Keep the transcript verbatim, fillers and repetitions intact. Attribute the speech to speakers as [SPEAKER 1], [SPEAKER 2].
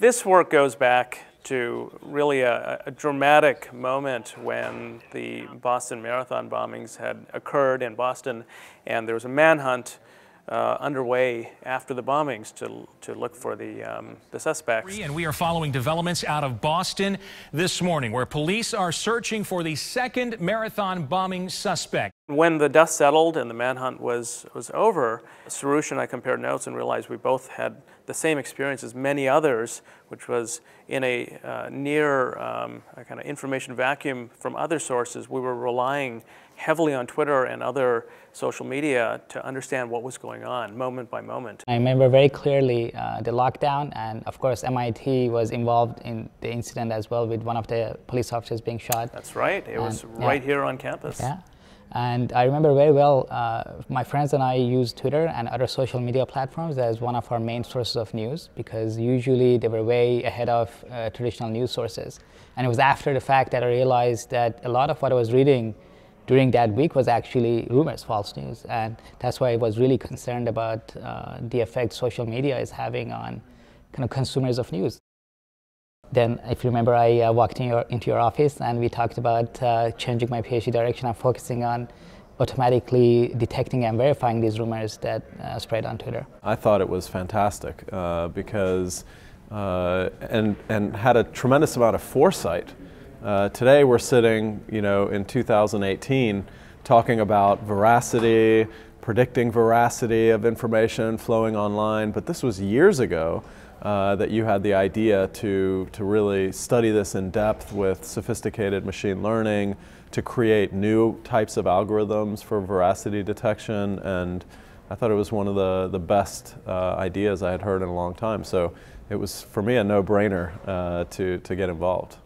[SPEAKER 1] This work goes back to really a, a dramatic moment when the Boston Marathon bombings had occurred in Boston, and there was a manhunt uh, underway after the bombings to, to look for the, um, the suspects.
[SPEAKER 2] And we are following developments out of Boston this morning, where police are searching for the second marathon bombing suspect.
[SPEAKER 1] When the dust settled and the manhunt was, was over, Soroush and I compared notes and realized we both had the same experience as many others, which was in a uh, near um, a kind of information vacuum from other sources. We were relying heavily on Twitter and other social media to understand what was going on moment by moment.
[SPEAKER 3] I remember very clearly uh, the lockdown, and of course M I T was involved in the incident as well, with one of the police officers being shot.
[SPEAKER 1] That's right, it
[SPEAKER 3] and,
[SPEAKER 1] was right
[SPEAKER 3] yeah.
[SPEAKER 1] here on campus.
[SPEAKER 3] Yeah. And I remember very well, uh, my friends and I used Twitter and other social media platforms as one of our main sources of news, because usually they were way ahead of uh, traditional news sources. And it was after the fact that I realized that a lot of what I was reading during that week was actually rumors, false news. And that's why I was really concerned about uh, the effect social media is having on kind of consumers of news. Then, if you remember, I uh, walked in your, into your office and we talked about uh, changing my PhD direction and focusing on automatically detecting and verifying these rumors that uh, spread on Twitter.
[SPEAKER 4] I thought it was fantastic uh, because, uh, and, and had a tremendous amount of foresight. Uh, today we're sitting, you know, in two thousand eighteen talking about veracity, predicting veracity of information flowing online, but this was years ago. Uh, that you had the idea to, to really study this in depth with sophisticated machine learning, to create new types of algorithms for veracity detection, and I thought it was one of the, the best uh, ideas I had heard in a long time. So it was, for me, a no-brainer uh, to, to get involved.